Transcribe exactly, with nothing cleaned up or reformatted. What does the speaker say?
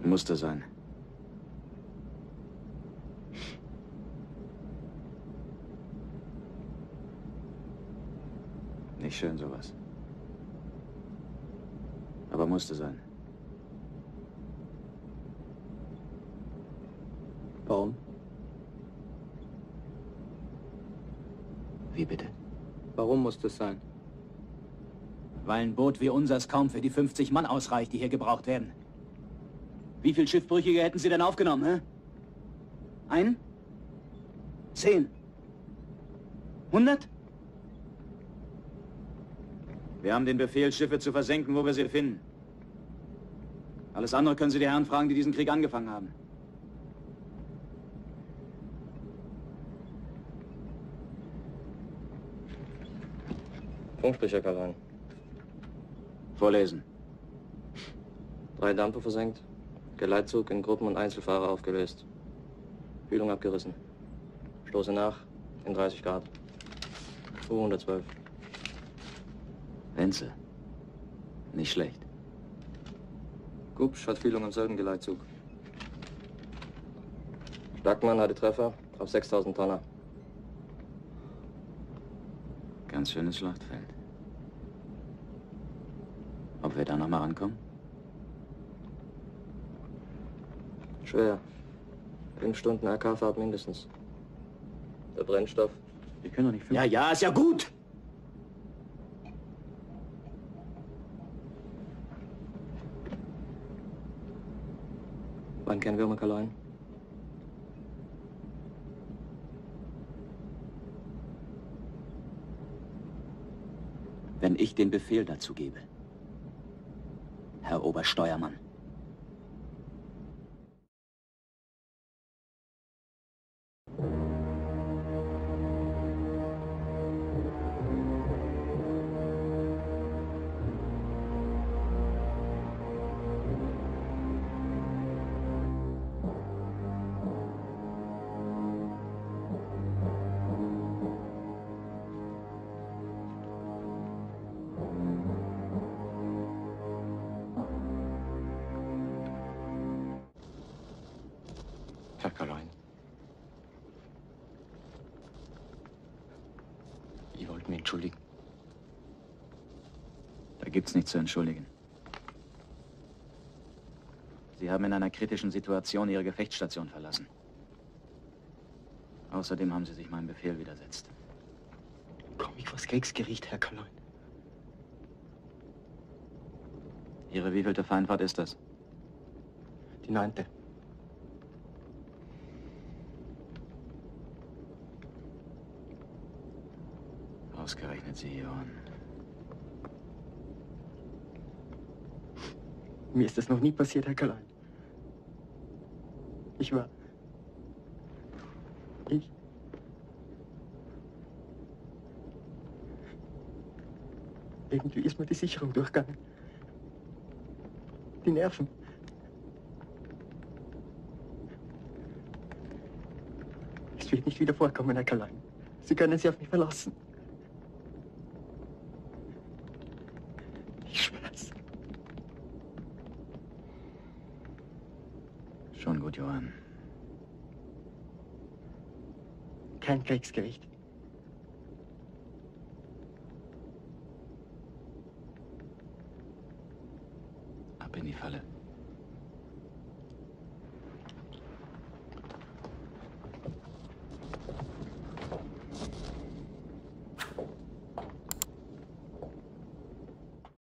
Musste sein. Nicht schön, sowas. Aber musste sein. Warum? Wie bitte? Warum muss das sein? Weil ein Boot wie unseres kaum für die fünfzig Mann ausreicht, die hier gebraucht werden. Wie viele Schiffbrüchige hätten Sie denn aufgenommen, hä? Ein? Zehn? Hundert? Wir haben den Befehl, Schiffe zu versenken, wo wir sie finden. Alles andere können Sie die Herren fragen, die diesen Krieg angefangen haben. Funksprecher, Karl. Vorlesen. Drei Dampfer versenkt, Geleitzug in Gruppen und Einzelfahrer aufgelöst. Kühlung abgerissen. Stoße nach in dreißig Grad. U hundertzwölf. Wenzel. Nicht schlecht. Gubsch hat Kühlung im selben Geleitzug. Stackmann hatte Treffer auf sechstausend Tonner. Ganz schönes Schlachtfeld. Ob wir da noch mal rankommen? Schwer. Fünf Stunden R K-Fahrt mindestens. Der Brennstoff. Wir können doch nicht... Ja, ja, ist ja gut. Wann kennen wir Makalein? Wenn ich den Befehl dazu gebe, Herr Obersteuermann. Herr Karlein. Ich wollte mich entschuldigen. Da gibt's nichts zu entschuldigen. Sie haben in einer kritischen Situation Ihre Gefechtsstation verlassen. Außerdem haben Sie sich meinem Befehl widersetzt. Komm ich vors Kriegsgericht, Herr Karlein. Ihre wievielte Feindfahrt ist das? Die neunte. Ausgerechnet Sie, Johann. Mir ist das noch nie passiert, Herr Karlein. Ich war... Ich... Irgendwie ist mir die Sicherung durchgegangen. Die Nerven. Es wird nicht wieder vorkommen, Herr Karlein. Sie können sich auf mich verlassen. Ich schwör's. Schon gut, Johann. Kein Kriegsgericht. Ab in die Falle.